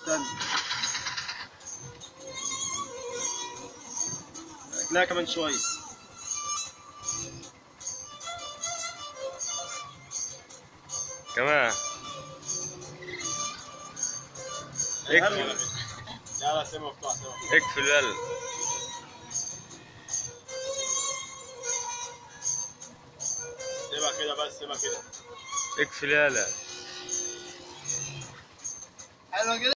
استنى. لا كمان شوية. كمان اقفل. لا لا سيبها مفتوح سيبها. اقفل يلا. سيبها كده بس سيبها كده. اقفل يلا. حلوة كده.